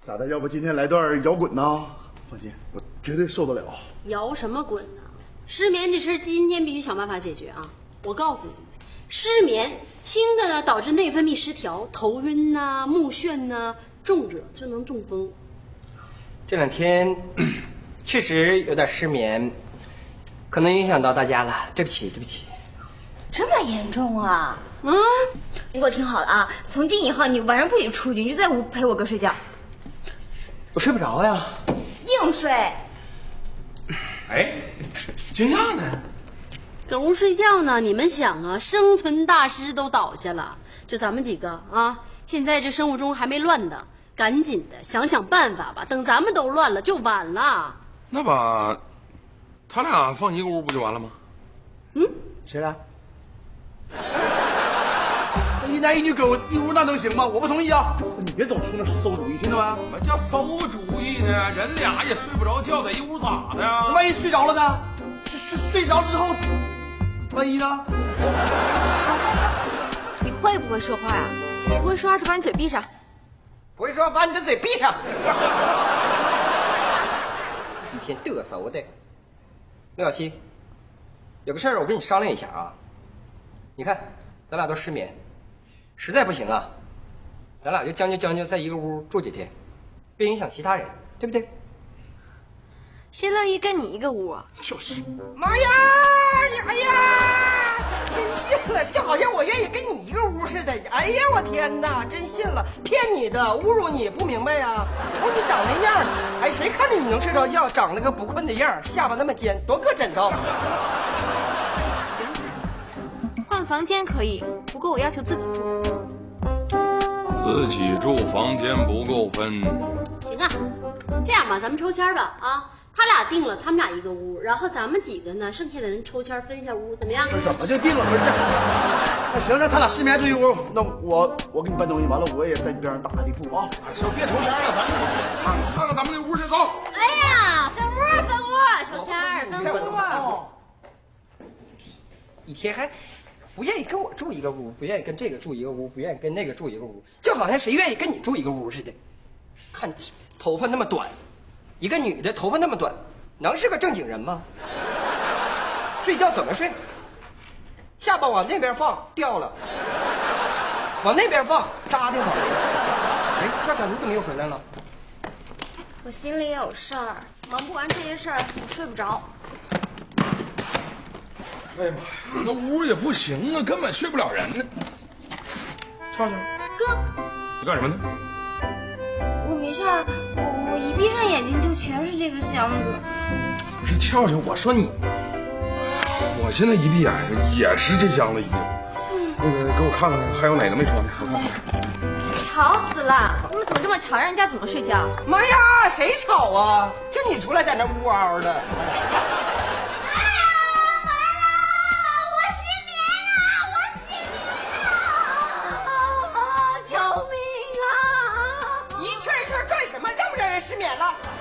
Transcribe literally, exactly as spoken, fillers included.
咋的？要不今天来段摇滚呢？放心，我绝对受得了。 摇什么滚呢？失眠这事今天必须想办法解决啊！我告诉你，失眠轻的呢导致内分泌失调，头晕呐、啊、目眩呐、啊，重者就能中风。 这两天确实有点失眠，可能影响到大家了，对不起，对不起。 这么严重啊？ 嗯， 你给我听好了啊！从今以后你晚上不许出去，你就在屋陪我哥睡觉。 我睡不着呀。 硬睡。 哎，惊讶呢？ 搁屋睡觉呢？你们想啊，生存大师都倒下了，就咱们几个啊，现在这生物钟还没乱的，赶紧的想想办法吧。等咱们都乱了，就晚了。 那把他俩放一个屋不就完了吗？ 嗯， 谁俩？一男一女搁一屋那能行吗？我不同意啊！你别总出那馊主意，听到没？ 什么叫馊主意呢？人俩也睡不着觉，在一屋咋的呀？ 万一睡着了呢？睡睡睡着之后，万一呢？ 你会不会说话呀？不会说话就把你嘴闭上。 不会说把你的嘴闭上。一天嘚瑟的。刘小七，有个事儿我跟你商量一下啊。你看，咱俩都失眠，实在不行啊，咱俩就将就将就，在一个屋住几天，别影响其他人，对不对？ 谁乐意跟你一个屋啊？ 就是。 妈呀！哎呀，真信了，就好像我愿意跟你一个屋似的。哎呀，我天哪，真信了，骗你的，侮辱你，不明白呀？瞅你长那样，哎，谁看着你能睡着觉？长了个不困的样，下巴那么尖，多硌枕头。 换房间可以，不过我要求自己住。 自己住房间不够分。 行啊，这样吧，咱们抽签吧啊！他俩定了，他们俩一个屋，然后咱们几个呢，剩下的人抽签分一下屋，怎么样？ 这怎么就定了？不是这，那行，让他俩失眠住一屋。那我我给你搬东西，完了我也在你边上打个地铺啊。 行，别抽签了，咱看看看咱们那屋去，走。 哎呀，分屋分屋，抽签分屋。 哦，一天还不愿意跟我住一个屋，不愿意跟这个住一个屋，不愿意跟那个住一个屋，就好像谁愿意跟你住一个屋似的。看头发那么短，一个女的头发那么短，能是个正经人吗？睡觉怎么睡？下巴往那边放掉了，往那边放扎的慌。哎，校长你怎么又回来了？ 我心里也有事儿，忙不完这些事儿，我睡不着。 哎呀妈呀，那屋也不行啊，根本睡不了人呢。俏俏， 哥， 你干什么呢？ 我没事儿，我我一闭上眼睛就全是这个箱子。 不是俏俏，我说你，我现在一闭眼也是这箱子衣服。那个给我看看还有哪个没穿的，我看看。 吵死了！你们怎么这么吵？让人家怎么睡觉？ 妈呀，谁吵啊？就你出来在那呜嗷的。失眠了。